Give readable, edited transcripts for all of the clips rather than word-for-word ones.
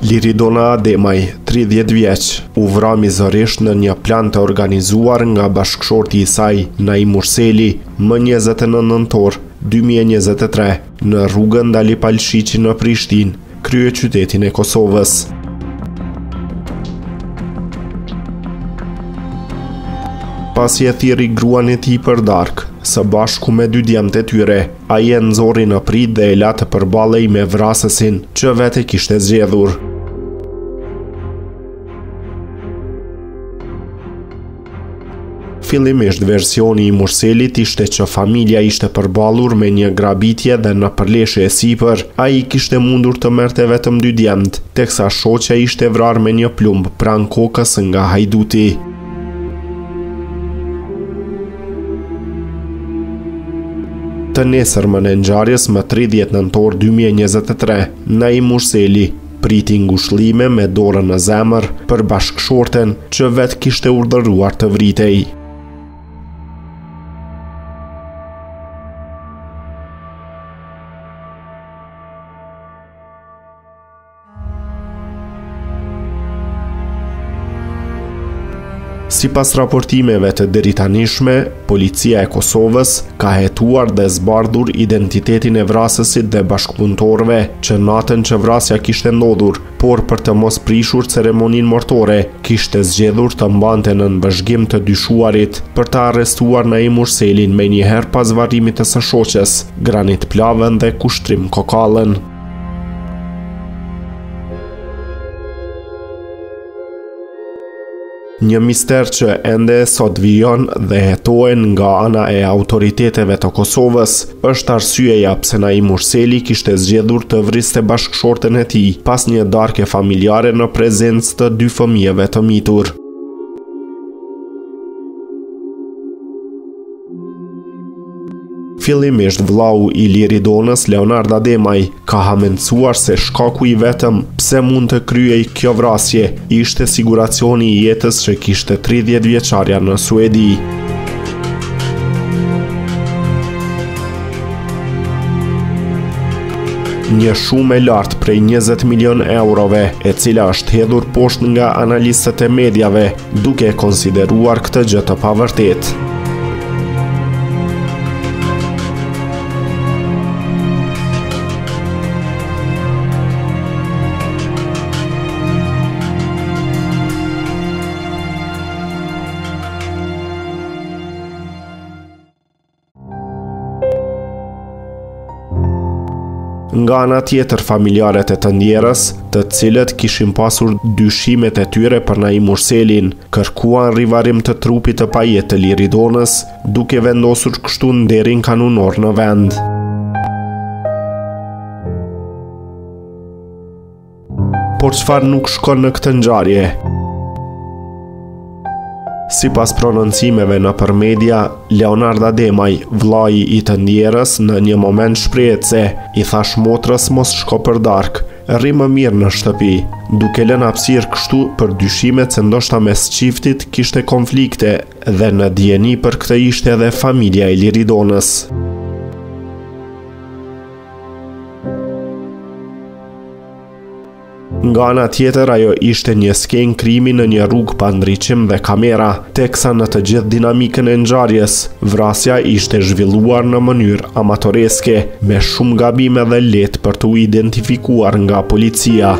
Liridona Ademaj, 30 vjeç, u vra mizërisht në një plan të organizuar nga bashkëshorti i saj, Naim Urseli, më 29 nëntor 2023, në rrugën Dali Palshiqi në Prishtinë, kryeqytetin e Kosovës. Pasi e thirri gruan e tij për darkë, së bashku me 2 djemtë e tyre, ai e nxorri në prit dhe e la të përballej me vrasësin që vetë kishte zgjedhur. Fillimisht versioni i Murselit ishte që familja ishte përballur me një grabitje dhe në përleshje e sipër, ai kishte mundur të merrte vetëm 2 djemtë, teksa shoqja ishte vrarë me një plumb pranë kokës nga hajduti. Të nesërmën e ngjarjes më 30 nëntor 2023, Naim Urseli priti ngushëllime me dorën në zemër për bashkëshorten që vetë kishte urdhëruar të vritej. Sipas raportimeve të deritanishme, policia e Kosovës ka hetuar dhe zbardhur identitetin e vrasësit dhe bashkëpunëtorëve që natën që vrasja kishte ndodhur, por për të mos prishur ceremoninë martore, kishte zgjedhur të mbante në vëzhgim të dyshuarit për të arrestuar Naim Urselin me njëherë pas varrimit të së shoqes, Granit Plavën dhe Kushtrim Kokallën. Një mister që ende sot vijon dhe hetohen nga ana e autoriteteve të Kosovës, është arsyeja pse Naim Urseli kishte zgjedhur të vriste bashkëshorten e tij pas një darke familjare në prezencë të 2 fëmijëve të mitur. Fillimisht vllau i Liridonës, Leonard Ademaj, ka hamencuar se shkaku i vetëm pse mund të kryej kjo vrasje ishte siguracioni i jetës që kishte 30 vjeçarja në Suedi. Një shumë e lartë prej 20 milion eurove, e cila është hedhur poshtë nga analistët e mediave, duke konsideruar këtë gjë të pavërtetë. Nga ana tjetër, familjarët e të ndjerës, të cilët kishin pasur dyshimet e tyre për Naim Urselin, kërkuan rivarim të trupit të pajet të Liridonës, duke vendosur kështu nderin kanunor në vend. Por çfarë nuk shkon në këtë ngjarje? Sipas prononcimeve nëpër media, Leonard Ademaj, vllai i të ndjerës, në një moment shprehet se i thash motrës mos shko për darkë, rri më mirë në shtëpi, duke lënë hapësirë kështu për dyshimet se ndoshta mes çiftit kishte konflikte dhe në dieni për këtë ishte edhe familja e Liridonës. Nga ana tjetër, ajo ishte një skenë krimi në një rrugë pa ndriçim dhe kamera, teksa në të gjithë dinamikën e ngjarjes, vrasja ishte zhvilluar në mënyrë amatoreske, me shumë gabime dhe lehtë për t'u identifikuar nga policia.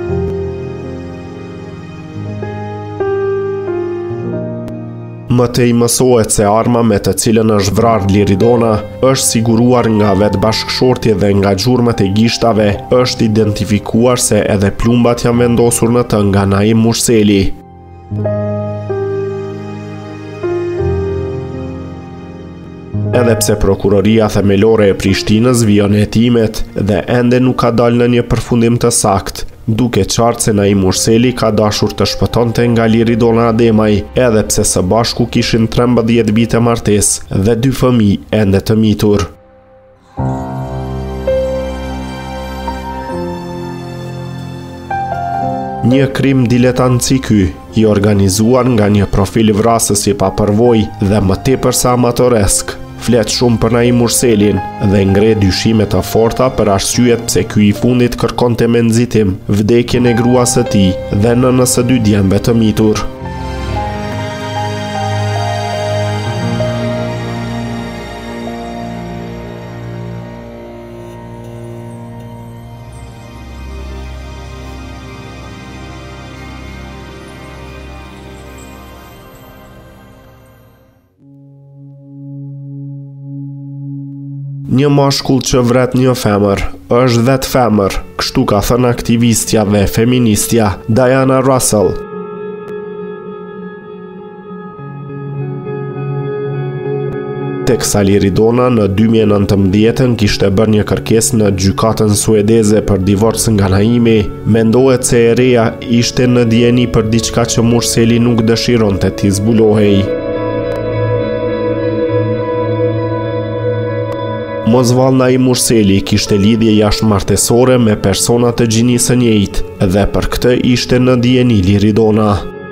Më tej mësohet se arma me të cilën është vrarë Liridona është siguruar nga vetë bashkëshorti dhe nga gjurmët e gishtave është identifikuar se edhe plumbat janë vendosur në të nga Naim Urseli. Edhe pse prokuroria themelore e Prishtinës vijon hetimet dhe ende nuk ka dalë në një përfundim të saktë, duke qartë se Naim Urseli ka dashur të shpëtonte nga Liridona Ademaj, edhe pse së bashku kishin 13 vite martesë dhe 2 fëmijë ende të mitur. Një krim diletantësi ky, i organizuar nga një profil vrasësi pa përvojë dhe më tepër se amatoresk, flet shumë për Naim Urselin dhe ngre dyshime të forta për arsyet pse ky i fundit kërkonte me nxitim vdekjen e gruas së tij dhe nënës së 2 djemve të mitur. Një mashkull që vret një femër, është vetë femër, kështu ka thënë aktivistja dhe feministja Diana Russell. Teksa Liridona në 2019 kishte bërë një kërkesë në gjykatën suedeze për divorc nga Naimi, mendohet se e reja ishte në dijeni për diçka që Murseli nuk dëshironte t'i zbulohej. Mosval Naim Urseli kishte lidhje jashtëmartesore me persona të gjinisë së njëjtë dhe për këtë ishte në dijeni Liridona.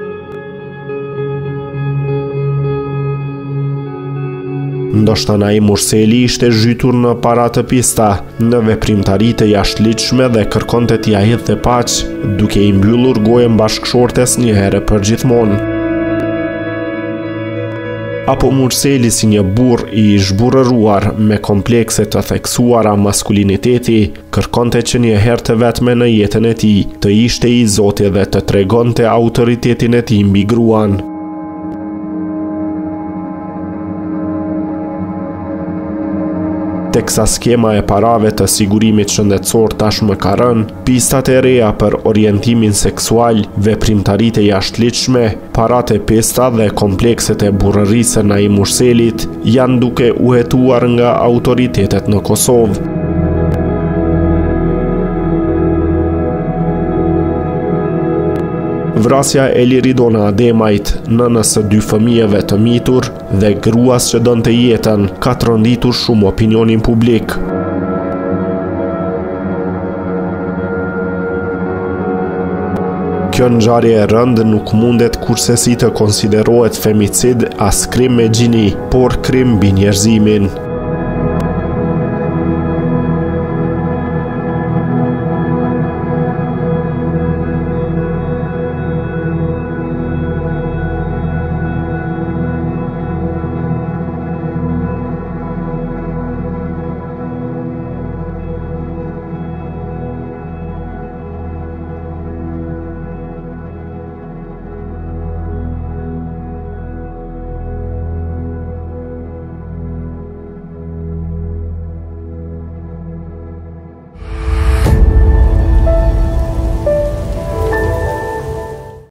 Ndoshta Naim Urseli ishte zhytur në para të pista, në veprimtari të jashtëligjshme dhe kërkonte t'ia hidhte paqë, duke i mbyllur gojën bashkëshortes një herë për gjithmonë. Apo Murseli si një burr i zhburrëruar me komplekse të theksuara maskuliniteti, kërkonte që një herë të vetme në jetën e tij të ishte i Zotit dhe të tregonte autoritetin e tij mbi gruan. Teksa skema e parave të sigurimit shëndetësor tashmë ka rënë, pistat e reja për orientimin seksual, veprimtaritë e jashtëligjshme, paratë e pesta dhe komplekset e burrërisë së Naim Urselit janë duke u hetuar nga autoritetet në Kosovë. Vrasja e Liridona Ademajt, nënës së 2 fëmijëve të mitur dhe gruas që donte jetën, ka tronditur shumë opinionin publik. Kjo ngjarje e rëndë nuk mundet kurse si të konsiderohet femicid as krim me gjini, por krim mbi njerëzimin.